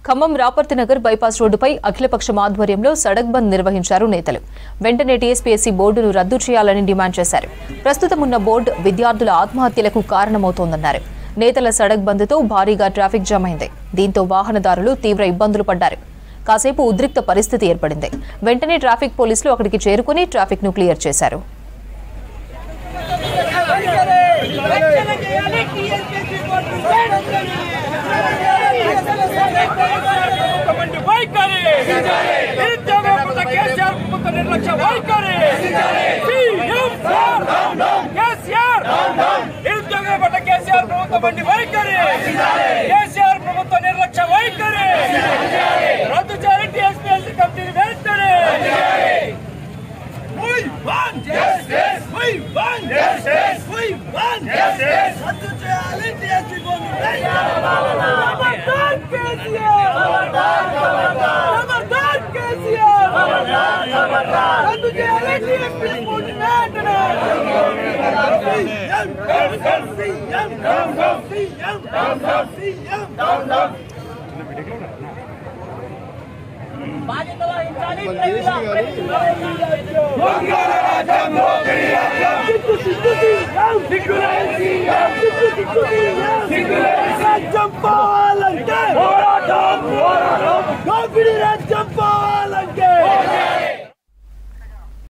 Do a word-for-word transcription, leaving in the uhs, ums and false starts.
Khammam Raparthi Nagar bypass రోడ్డుపై అఖిలపక్షం ఆధ్వర్యంలో సడక్ బంద్ నిర్వహించారు నేతలు. వెంటనే టీఎస్పీఎస్సీ బోర్డును రద్దు చేయాలని డిమాండ్ చేశారు. ప్రస్తుతం ఉన్న బోర్డు విద్యార్థుల ఆత్మహత్యలకు కారణమవుతోందన్నారు. నేతల సడక్ బంద్తో భారీగా ట్రాఫిక్ జామ్ అయింది. దీంతో వాహనదారులు తీవ్ర ఇబ్బందులు పడ్డారు. కాసేపు ఉద్రిక్త పరిస్థితి ఏర్పడింది. వెంటనే ట్రాఫిక్ పోలీసులు అక్కడికి చేరుకుని ట్రాఫిక్ ను క్లియర్ చేశారు. Jump on!